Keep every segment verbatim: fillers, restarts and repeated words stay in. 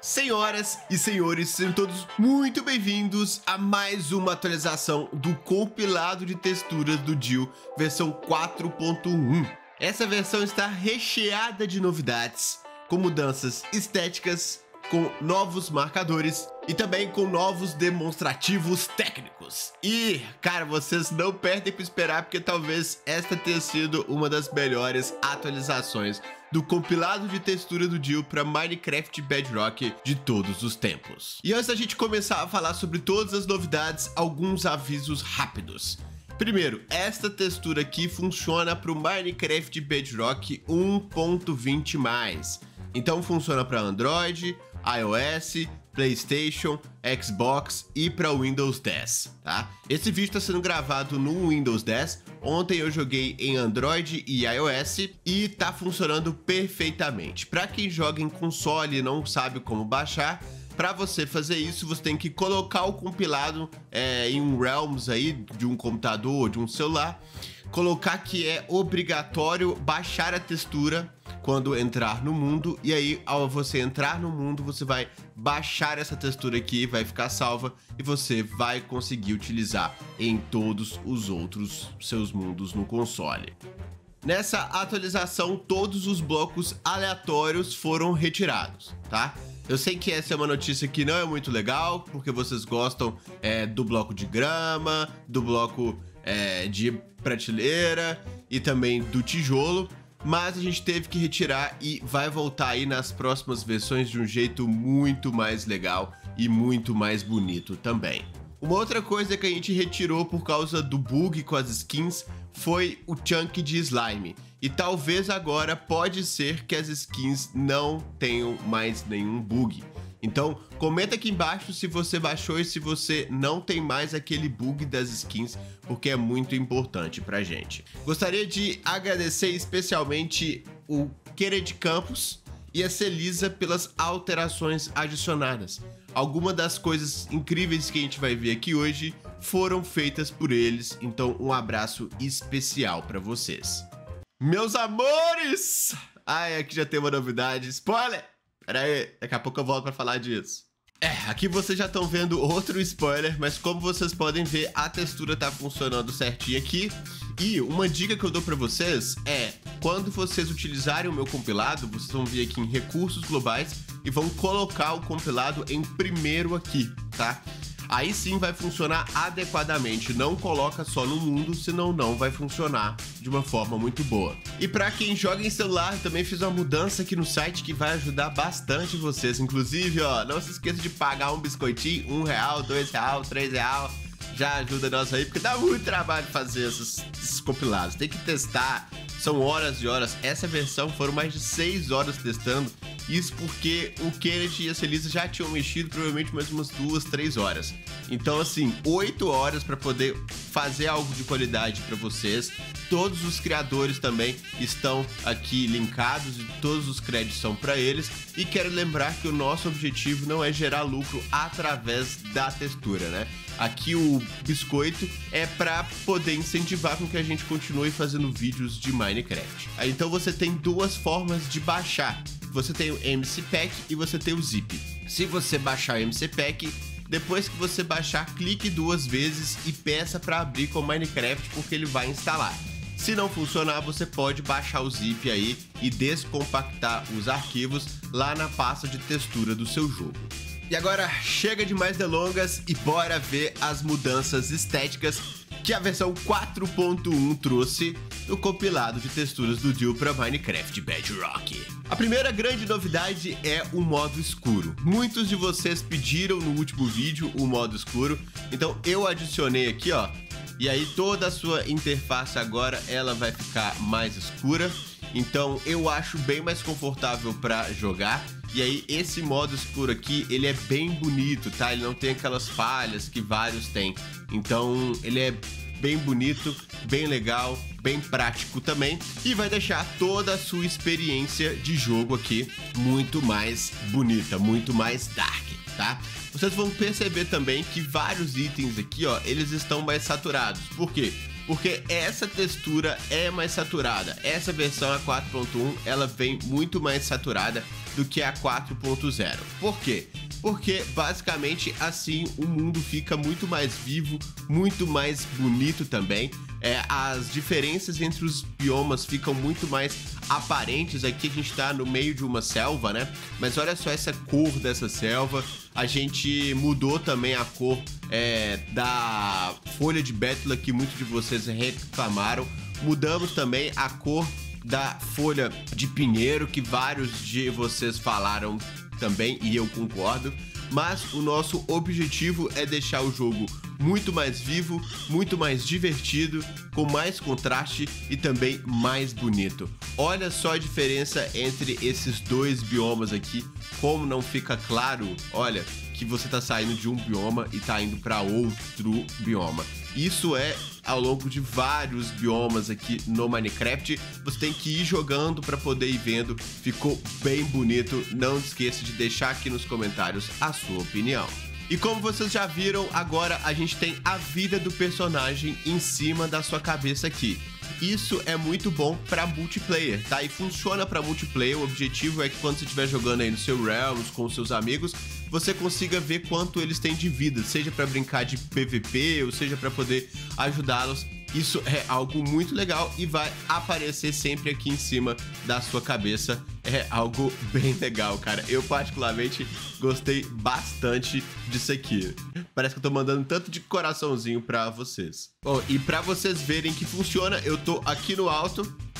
Senhoras e senhores, sejam todos muito bem-vindos a mais uma atualização do compilado de texturas do Dio versão quatro ponto um. Essa versão está recheada de novidades, com mudanças estéticas, com novos marcadores e também com novos demonstrativos técnicos. E, cara, vocês não perdem para esperar, porque talvez esta tenha sido uma das melhores atualizações do compilado de textura do Dio para Minecraft Bedrock de todos os tempos. E antes da gente começar a falar sobre todas as novidades, alguns avisos rápidos. Primeiro, esta textura aqui funciona para o Minecraft Bedrock um ponto vinte mais. Então funciona para Android, iOS, PlayStation, Xbox e para Windows dez, tá? Esse vídeo está sendo gravado no Windows dez. Ontem eu joguei em Android e iOS e tá funcionando perfeitamente. Para quem joga em console e não sabe como baixar, para você fazer isso, você tem que colocar o compilado é, em um Realms aí de um computador ou de um celular, colocar que é obrigatório baixar a textura quando entrar no mundo, e aí ao você entrar no mundo, você vai baixar essa textura aqui, vai ficar salva e você vai conseguir utilizar em todos os outros seus mundos no console. Nessa atualização, todos os blocos aleatórios foram retirados, tá? Eu sei que essa é uma notícia que não é muito legal, porque vocês gostam é, do bloco de grama, do bloco é, de prateleira e também do tijolo, mas a gente teve que retirar e vai voltar aí nas próximas versões de um jeito muito mais legal e muito mais bonito também. Uma outra coisa que a gente retirou por causa do bug com as skins foi o chunk de slime. E talvez agora pode ser que as skins não tenham mais nenhum bug. Então comenta aqui embaixo se você baixou e se você não tem mais aquele bug das skins, porque é muito importante pra gente. Gostaria de agradecer especialmente o Kennedy Campos e a Celisa pelas alterações adicionadas. Algumas das coisas incríveis que a gente vai ver aqui hoje foram feitas por eles, então um abraço especial para vocês. Meus amores! Ai, aqui já tem uma novidade. Spoiler! Pera aí, daqui a pouco eu volto para falar disso. É, aqui vocês já estão vendo outro spoiler, mas como vocês podem ver, a textura tá funcionando certinho aqui. E uma dica que eu dou para vocês é, quando vocês utilizarem o meu compilado, vocês vão vir aqui em recursos globais e vão colocar o compilado em primeiro aqui, tá? Aí sim vai funcionar adequadamente, não coloca só no mundo, senão não vai funcionar de uma forma muito boa. E para quem joga em celular, também fiz uma mudança aqui no site que vai ajudar bastante vocês. Inclusive, ó, não se esqueça de pagar um biscoitinho, um real, dois real, três real, já ajuda nós aí, porque dá muito trabalho fazer esses, esses compilados. Tem que testar, são horas e horas. Essa versão foram mais de seis horas testando. Isso porque o Kennedy e a Celisa já tinham mexido provavelmente mais umas duas, três horas. Então assim, oito horas para poder fazer algo de qualidade para vocês. Todos os criadores também estão aqui linkados e todos os créditos são para eles. E quero lembrar que o nosso objetivo não é gerar lucro através da textura, né? Aqui o biscoito é para poder incentivar com que a gente continue fazendo vídeos de Minecraft. Aí, então você tem duas formas de baixar. Você tem o M C Pack e você tem o Zip. Se você baixar o M C Pack, depois que você baixar, clique duas vezes e peça para abrir com o Minecraft, porque ele vai instalar. Se não funcionar, você pode baixar o Zip aí e descompactar os arquivos lá na pasta de textura do seu jogo. E agora chega de mais delongas e bora ver as mudanças estéticas que a versão quatro ponto um trouxe no compilado de texturas do Dio para Minecraft Bedrock. A primeira grande novidade é o modo escuro. Muitos de vocês pediram no último vídeo o modo escuro, então eu adicionei aqui, ó, e aí toda a sua interface agora ela vai ficar mais escura, então eu acho bem mais confortável para jogar. E aí esse modo escuro aqui, ele é bem bonito, tá? Ele não tem aquelas falhas que vários têm. Então ele é bem bonito, bem legal, bem prático também. E vai deixar toda a sua experiência de jogo aqui muito mais bonita, muito mais dark, tá? Vocês vão perceber também que vários itens aqui, ó, eles estão mais saturados. Por quê? porque essa textura é mais saturada. Essa versão, a quatro ponto um, ela vem muito mais saturada do que a quatro ponto zero. Por quê? Porque basicamente assim o mundo fica muito mais vivo, muito mais bonito também. É, as diferenças entre os biomas ficam muito mais aparentes. Aqui a gente tá no meio de uma selva, né? Mas olha só essa cor dessa selva. A gente mudou também a cor é, da folha de bétula, que muitos de vocês reclamaram. Mudamos também a cor da folha de pinheiro, que vários de vocês falaram também, e eu concordo. Mas o nosso objetivo é deixar o jogo muito mais vivo, muito mais divertido, com mais contraste e também mais bonito. Olha só a diferença entre esses dois biomas aqui, como não fica claro, olha, que você tá saindo de um bioma e tá indo para outro bioma. Isso é ao longo de vários biomas aqui no Minecraft. Você tem que ir jogando para poder ir vendo. Ficou bem bonito. Não esqueça de deixar aqui nos comentários a sua opinião. E como vocês já viram, agora a gente tem a vida do personagem em cima da sua cabeça aqui. Isso é muito bom para multiplayer, tá? E funciona para multiplayer. O objetivo é que quando você estiver jogando aí no seu Realms com os seus amigos, você consiga ver quanto eles têm de vida, seja para brincar de P V P ou seja para poder ajudá-los. Isso é algo muito legal e vai aparecer sempre aqui em cima da sua cabeça. É algo bem legal, cara. Eu particularmente gostei bastante disso aqui. Parece que eu tô mandando tanto de coraçãozinho pra vocês. Bom, e pra vocês verem que funciona, eu tô aqui no alto.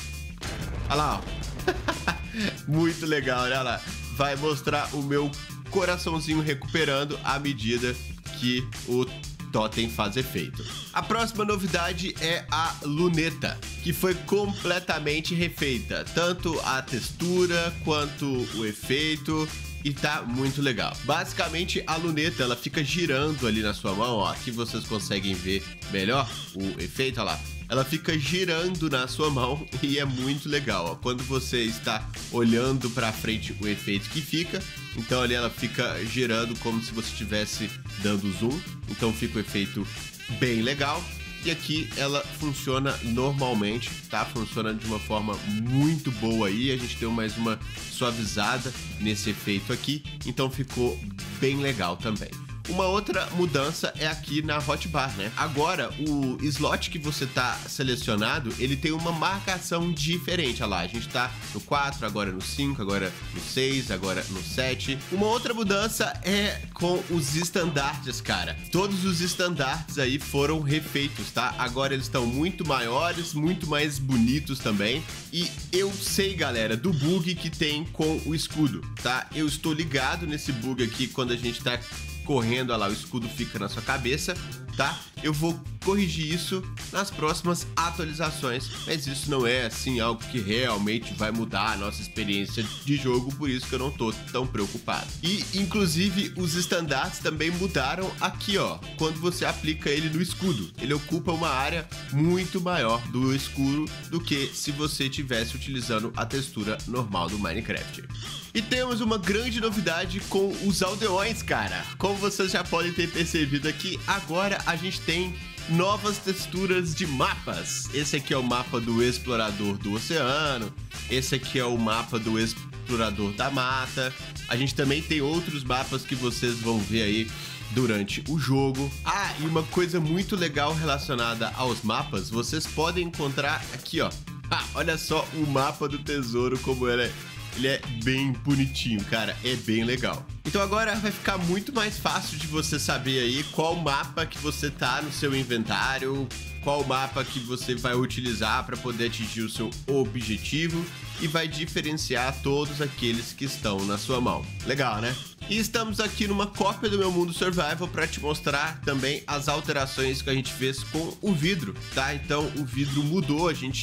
Olha lá, ó. Muito legal, olha lá. Vai mostrar o meu coraçãozinho recuperando à medida que o totem faz efeito. A próxima novidade é a luneta, que foi completamente refeita, tanto a textura quanto o efeito, e tá muito legal. Basicamente a luneta ela fica girando ali na sua mão, ó, aqui vocês conseguem ver melhor o efeito, olha lá. Ela fica girando na sua mão e é muito legal, ó. Quando você está olhando para frente, o efeito que fica, então ali ela fica girando como se você estivesse dando zoom, então fica o efeito bem legal. E aqui ela funciona normalmente, tá? Funciona de uma forma muito boa aí, a gente deu mais uma suavizada nesse efeito aqui, então ficou bem legal também. Uma outra mudança é aqui na hotbar, né? Agora, o slot que você tá selecionado, ele tem uma marcação diferente. Olha lá, a gente tá no quatro, agora no cinco, agora no seis, agora no sete. Uma outra mudança é com os estandartes, cara. Todos os estandartes aí foram refeitos, tá? Agora eles estão muito maiores, muito mais bonitos também. E eu sei, galera, do bug que tem com o escudo, tá? Eu estou ligado nesse bug aqui quando a gente tá correndo, olha lá, o escudo fica na sua cabeça, tá? Eu vou corrigir isso nas próximas atualizações, mas isso não é, assim, algo que realmente vai mudar a nossa experiência de jogo, por isso que eu não tô tão preocupado. E, inclusive, os estandartes também mudaram aqui, ó, quando você aplica ele no escudo. Ele ocupa uma área muito maior do escuro do que se você estivesse utilizando a textura normal do Minecraft. E temos uma grande novidade com os aldeões, cara. Como vocês já podem ter percebido aqui, agora a gente tem novas texturas de mapas. Esse aqui é o mapa do explorador do oceano. Esse aqui é o mapa do explorador da mata. A gente também tem outros mapas que vocês vão ver aí durante o jogo. Ah, e uma coisa muito legal relacionada aos mapas, vocês podem encontrar aqui, ó. Ah, olha só o mapa do tesouro, como ele é. Ele é bem bonitinho, cara, é bem legal. Então agora vai ficar muito mais fácil de você saber aí qual mapa que você tá no seu inventário, qual mapa que você vai utilizar para poder atingir o seu objetivo e vai diferenciar todos aqueles que estão na sua mão. Legal, né? E estamos aqui numa cópia do Meu Mundo Survival para te mostrar também as alterações que a gente fez com o vidro, tá? Então o vidro mudou, a gente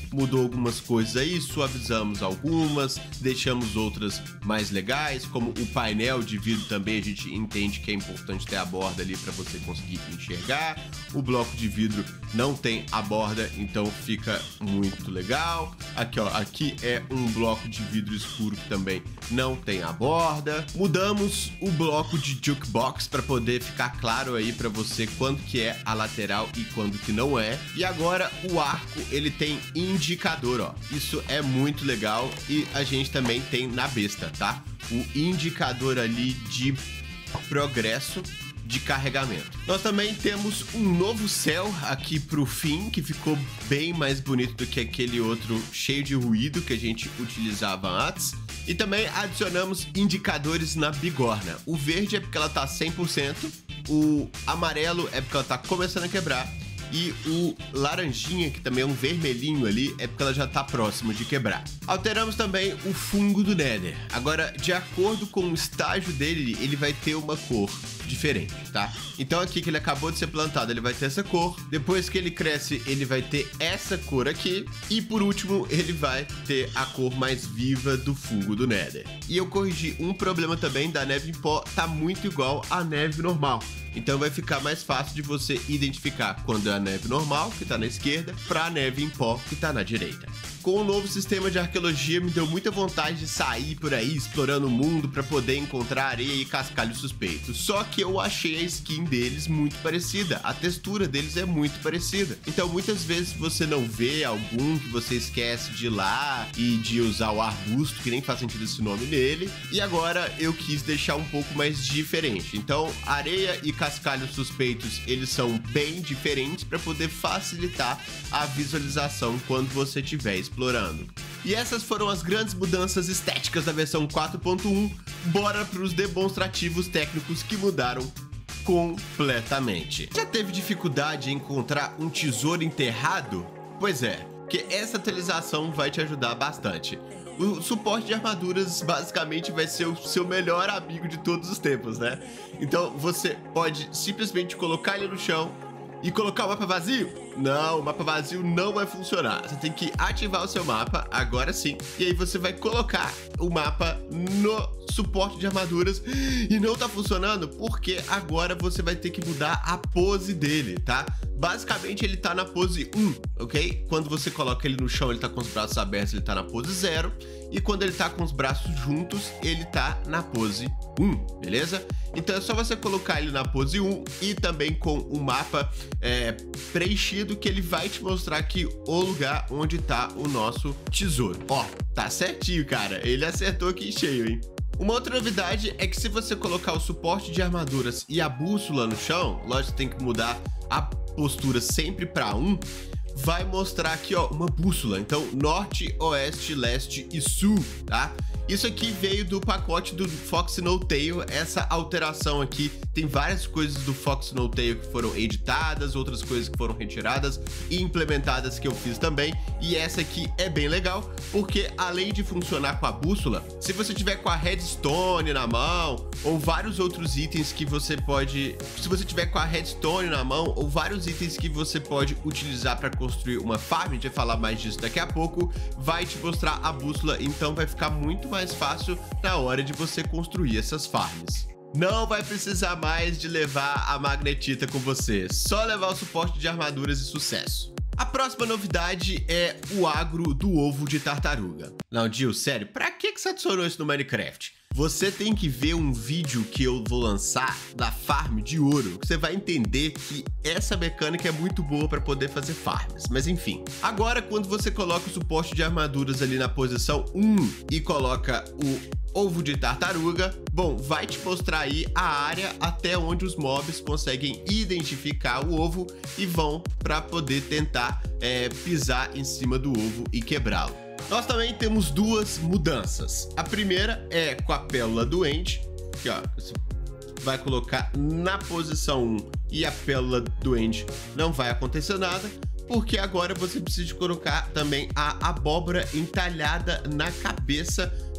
mudou algumas coisas aí, suavizamos algumas, deixamos outras mais legais, como o painel de vidro também a gente entende que é importante ter a borda ali para você conseguir enxergar. O bloco de vidro não tem a borda, então fica muito legal. Aqui, ó, aqui é um bloco de vidro escuro que também não tem a borda. Mudamos o bloco de jukebox para poder ficar claro aí para você quando que é a lateral e quando que não é. E agora o arco, ele tem indicador, ó. Isso é muito legal e a gente também tem na besta, tá? O indicador ali de progresso de carregamento. Nós também temos um novo céu aqui pro fim, que ficou bem mais bonito do que aquele outro cheio de ruído que a gente utilizava antes. E também adicionamos indicadores na bigorna. O verde é porque ela tá cem por cento, o amarelo é porque ela tá começando a quebrar, e o laranjinha, que também é um vermelhinho ali, é porque ela já tá próximo de quebrar. Alteramos também o fungo do Nether. Agora, de acordo com o estágio dele, ele vai ter uma cor diferente, tá? Então aqui que ele acabou de ser plantado, ele vai ter essa cor. Depois que ele cresce, ele vai ter essa cor aqui. E por último, ele vai ter a cor mais viva do fungo do Nether. E eu corrigi um problema também da neve em pó, tá muito igual à neve normal. Então vai ficar mais fácil de você identificar quando é a neve normal, que tá na esquerda, para a neve em pó, que tá na direita. Com o novo sistema de arqueologia, me deu muita vontade de sair por aí explorando o mundo para poder encontrar areia e cascalhos suspeitos. Só que eu achei a skin deles muito parecida, a textura deles é muito parecida. Então muitas vezes você não vê algum que você esquece de ir lá e de usar o arbusto, que nem faz sentido esse nome nele. E agora eu quis deixar um pouco mais diferente. Então areia e cascalhos suspeitos, eles são bem diferentes para poder facilitar a visualização quando você estiver explorando. E essas foram as grandes mudanças estéticas da versão quatro ponto um. Bora para os demonstrativos técnicos que mudaram completamente. Já teve dificuldade em encontrar um tesouro enterrado? Pois é, porque essa atualização vai te ajudar bastante. O suporte de armaduras basicamente vai ser o seu melhor amigo de todos os tempos, né? Então você pode simplesmente colocar ele no chão e colocar o mapa vazio? Não, o mapa vazio não vai funcionar. Você tem que ativar o seu mapa, agora sim. E aí você vai colocar o mapa no suporte de armaduras. E não tá funcionando porque agora você vai ter que mudar a pose dele, tá? Basicamente ele tá na pose um, ok? Quando você coloca ele no chão, ele tá com os braços abertos, ele tá na pose zero. E quando ele tá com os braços juntos, ele tá na pose um, beleza? Então é só você colocar ele na pose um e também com o mapa é, preenchido, que ele vai te mostrar aqui o lugar onde tá o nosso tesouro. Ó, tá certinho, cara. Ele acertou aqui cheio, hein? Uma outra novidade é que se você colocar o suporte de armaduras e a bússola no chão, lógico, tem que mudar a postura sempre para um, vai mostrar aqui, ó, uma bússola. Então, norte, oeste, leste e sul, tá? Isso aqui veio do pacote do Fox No Tail. Essa alteração aqui tem várias coisas do Fox No Tail que foram editadas, outras coisas que foram retiradas e implementadas que eu fiz também. E essa aqui é bem legal, porque além de funcionar com a bússola, se você tiver com a redstone na mão ou vários outros itens que você pode... Se você tiver com a redstone na mão ou vários itens que você pode utilizar para construir uma farm, a gente vai falar mais disso daqui a pouco, vai te mostrar a bússola, então vai ficar muito mais mais fácil na hora de você construir essas farms. Não vai precisar mais de levar a magnetita com você, só levar o suporte de armaduras e sucesso. A próxima novidade é o agro do ovo de tartaruga. Não, Gil, sério, pra que que você adicionou isso no Minecraft? Você tem que ver um vídeo que eu vou lançar da farm de ouro. Você vai entender que essa mecânica é muito boa para poder fazer farms. Mas enfim, agora quando você coloca o suporte de armaduras ali na posição um e coloca o ovo de tartaruga, bom, vai te mostrar aí a área até onde os mobs conseguem identificar o ovo e vão para poder tentar é, pisar em cima do ovo e quebrá-lo. Nós também temos duas mudanças. A primeira é com a pérola doente, que ó, você vai colocar na posição um e a pérola doente não vai acontecer nada, porque agora você precisa colocar também a abóbora entalhada na cabeça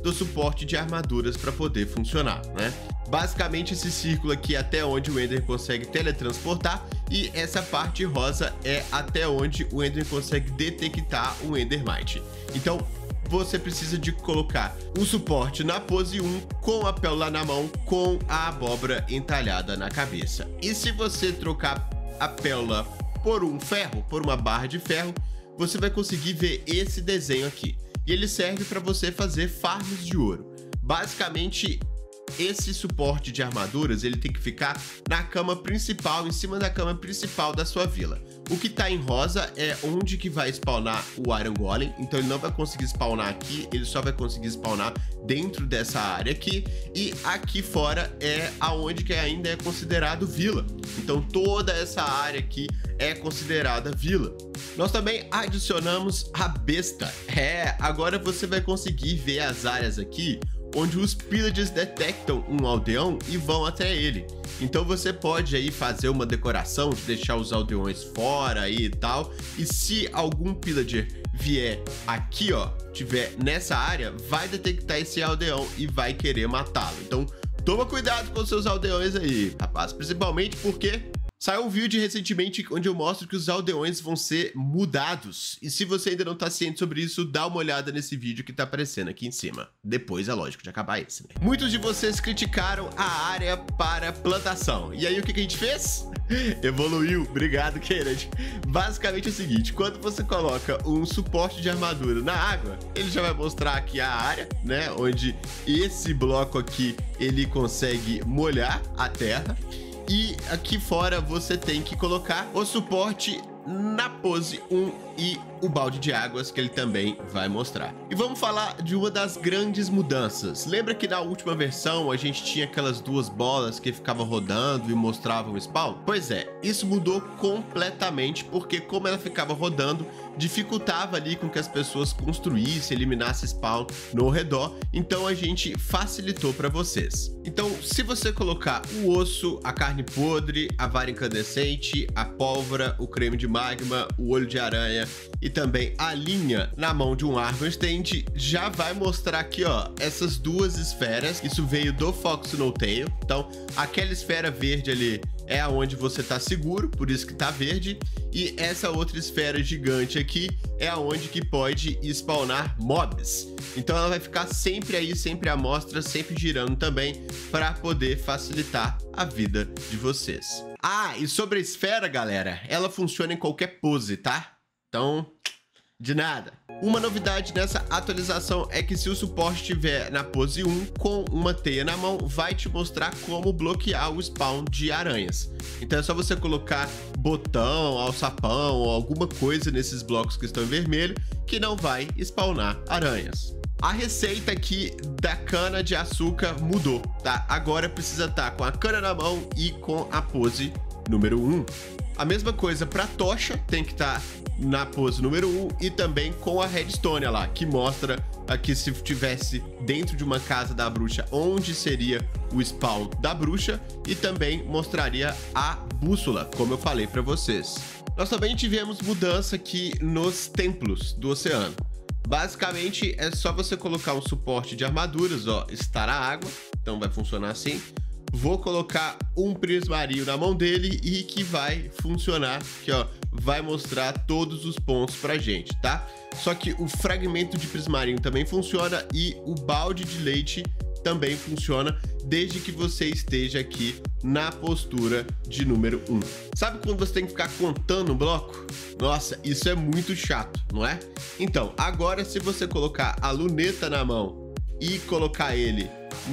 do suporte de armaduras para poder funcionar, né? Basicamente esse círculo aqui é até onde o Ender consegue teletransportar e essa parte rosa é até onde o Ender consegue detectar o Endermite. Então você precisa de colocar o suporte na pose um com a pérola na mão com a abóbora entalhada na cabeça. E se você trocar a pérola por um ferro, por uma barra de ferro, você vai conseguir ver esse desenho aqui. E ele serve para você fazer farms de ouro. Basicamente, esse suporte de armaduras ele tem que ficar na cama principal, em cima da cama principal da sua vila. O que tá em rosa é onde que vai spawnar o Iron Golem, então ele não vai conseguir spawnar aqui, ele só vai conseguir spawnar dentro dessa área aqui, e aqui fora é aonde que ainda é considerado vila. Então toda essa área aqui é considerada vila. Nós também adicionamos a besta. É, agora você vai conseguir ver as áreas aqui onde os pillagers detectam um aldeão e vão até ele. Então você pode aí fazer uma decoração de deixar os aldeões fora aí e tal. E se algum pillager vier aqui, ó, tiver nessa área, vai detectar esse aldeão e vai querer matá-lo. Então toma cuidado com seus aldeões aí, rapaz. Principalmente porque saiu um vídeo recentemente onde eu mostro que os aldeões vão ser mudados. E se você ainda não tá ciente sobre isso, dá uma olhada nesse vídeo que tá aparecendo aqui em cima. Depois, é lógico, de acabar esse, né? Muitos de vocês criticaram a área para plantação. E aí, o que que a gente fez? Evoluiu. Obrigado, Kennedy. Basicamente é o seguinte, quando você coloca um suporte de armadura na água, ele já vai mostrar aqui a área, né? Onde esse bloco aqui, ele consegue molhar a terra. E aqui fora você tem que colocar o suporte na pose um e o balde de águas que ele também vai mostrar. E vamos falar de uma das grandes mudanças. Lembra que na última versão a gente tinha aquelas duas bolas que ficavam rodando e mostravam o spawn? Pois é, isso mudou completamente porque como ela ficava rodando, dificultava ali com que as pessoas construíssem, eliminassem spawn no redor. Então a gente facilitou para vocês. Então se você colocar o osso, a carne podre, a vara incandescente, a pólvora, o creme de magma, o olho de aranha e também a linha na mão de um Armor Stand, já vai mostrar aqui, ó, essas duas esferas. Isso veio do Fox No Tail. Então, aquela esfera verde ali é aonde você tá seguro, por isso que tá verde. E essa outra esfera gigante aqui é aonde que pode spawnar mobs. Então ela vai ficar sempre aí, sempre à mostra, sempre girando também, para poder facilitar a vida de vocês. Ah, e sobre a esfera, galera, ela funciona em qualquer pose, tá? Então, de nada. Uma novidade nessa atualização é que se o suporte estiver na pose um com uma teia na mão, vai te mostrar como bloquear o spawn de aranhas. Então é só você colocar botão, alçapão ou alguma coisa nesses blocos que estão em vermelho que não vai spawnar aranhas. A receita aqui da cana de açúcar mudou, tá? Agora precisa estar com a cana na mão e com a pose número um. A mesma coisa para tocha, tem que estar na pose número um e também com a redstone lá, que mostra aqui se tivesse dentro de uma casa da bruxa onde seria o spawn da bruxa e também mostraria a bússola, como eu falei para vocês. Nós também tivemos mudança aqui nos templos do oceano. Basicamente é só você colocar um suporte de armaduras, ó, está na água, então vai funcionar assim. Vou colocar um prismarinho na mão dele e que vai funcionar, que ó, vai mostrar todos os pontos pra gente, tá? Só que o fragmento de prismarinho também funciona e o balde de leite também funciona, desde que você esteja aqui na postura de número um. Sabe quando você tem que ficar contando um bloco? Nossa, isso é muito chato, não é? Então, agora se você colocar a luneta na mão e colocar ele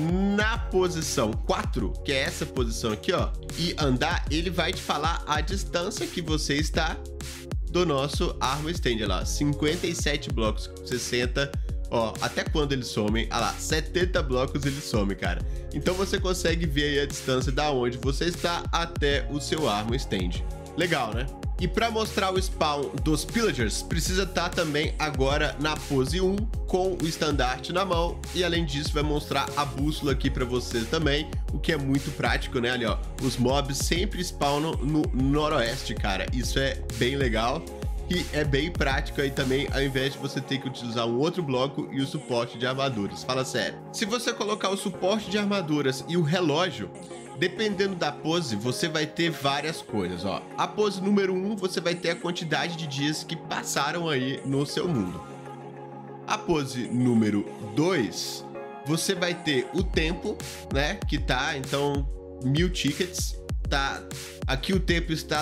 na posição quatro, que é essa posição aqui, ó, e andar, ele vai te falar a distância que você está do nosso Armor Stand, lá, cinquenta e sete blocos, sessenta, ó, até quando eles somem, ah lá, setenta blocos ele some, cara. Então você consegue ver aí a distância da onde você está até o seu Armor Stand. Legal, né? E para mostrar o spawn dos pillagers, precisa estar também agora na pose um, com o estandarte na mão. E além disso, vai mostrar a bússola aqui para você também, o que é muito prático, né? Ali, ó, os mobs sempre spawnam no noroeste, cara. Isso é bem legal. e é bem prático aí também, ao invés de você ter que utilizar um outro bloco e o suporte de armaduras. Fala sério. Se você colocar o suporte de armaduras e o relógio, dependendo da pose, você vai ter várias coisas, ó. A pose número um, você vai ter a quantidade de dias que passaram aí no seu mundo. A pose número dois, você vai ter o tempo, né, que tá, então, mil tickets, tá, aqui o tempo está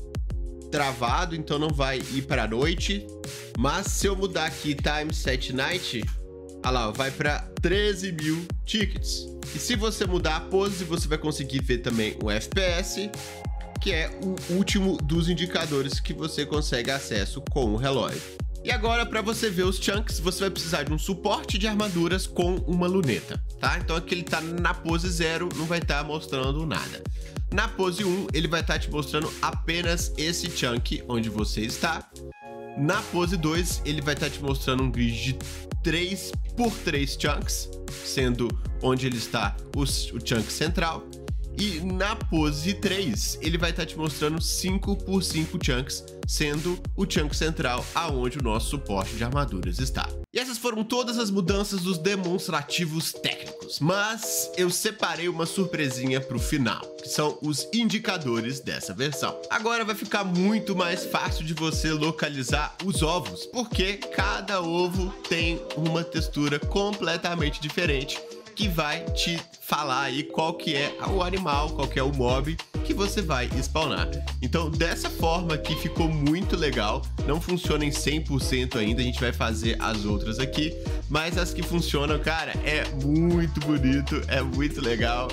travado, então não vai ir para noite, mas se eu mudar aqui time set night, olha lá, vai para treze mil tickets. E se você mudar a pose, você vai conseguir ver também o F P S, que é o último dos indicadores que você consegue acesso com o relógio. E agora, para você ver os chunks, você vai precisar de um suporte de armaduras com uma luneta, tá? Então aqui ele tá na pose zero, não vai estar mostrando nada. Na pose um, ele vai estar te mostrando apenas esse chunk onde você está. Na pose dois, ele vai estar te mostrando um grid de três por três chunks, sendo onde ele está o, o chunk central. E na pose três, ele vai estar te mostrando cinco por cinco chunks, sendo o chunk central aonde o nosso suporte de armaduras está. E essas foram todas as mudanças dos demonstrativos técnicos, mas eu separei uma surpresinha para o final, que são os indicadores dessa versão. Agora vai ficar muito mais fácil de você localizar os ovos, porque cada ovo tem uma textura completamente diferente, que vai te falar aí qual que é o animal, qual que é o mob que você vai spawnar. Então, dessa forma que ficou muito legal, não funciona em cem por cento ainda, a gente vai fazer as outras aqui, mas as que funcionam, cara, é muito bonito, é muito legal.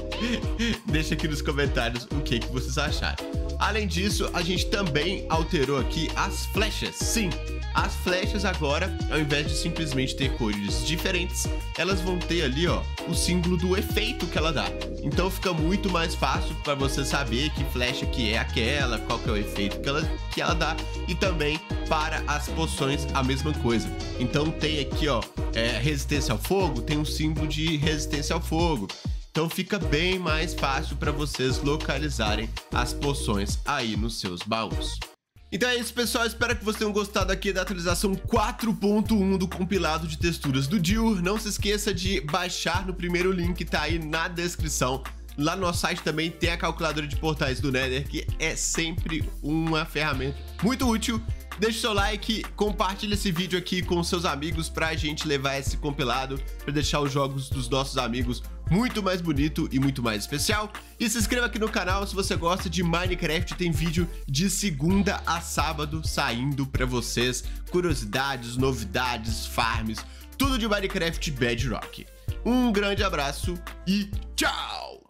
Deixa aqui nos comentários o que, que vocês acharam. Além disso, a gente também alterou aqui as flechas, sim. As flechas agora, ao invés de simplesmente ter cores diferentes, elas vão ter ali, ó, o símbolo do efeito que ela dá. Então fica muito mais fácil para você saber que flecha que é aquela, qual que é o efeito que ela, que ela dá. E também para as poções a mesma coisa. Então tem aqui, ó, é, resistência ao fogo, tem um símbolo de resistência ao fogo. Então fica bem mais fácil para vocês localizarem as poções aí nos seus baús. Então é isso, pessoal, espero que vocês tenham gostado aqui da atualização quatro ponto um do compilado de texturas do Dio. Não se esqueça de baixar no primeiro link que tá aí na descrição. Lá no nosso site também tem a calculadora de portais do Nether, que é sempre uma ferramenta muito útil. Deixe seu like, compartilhe esse vídeo aqui com seus amigos pra gente levar esse compilado, pra deixar os jogos dos nossos amigos muito mais bonito e muito mais especial. E se inscreva aqui no canal se você gosta de Minecraft, tem vídeo de segunda a sábado saindo pra vocês. Curiosidades, novidades, farms, tudo de Minecraft Bedrock. Um grande abraço e tchau!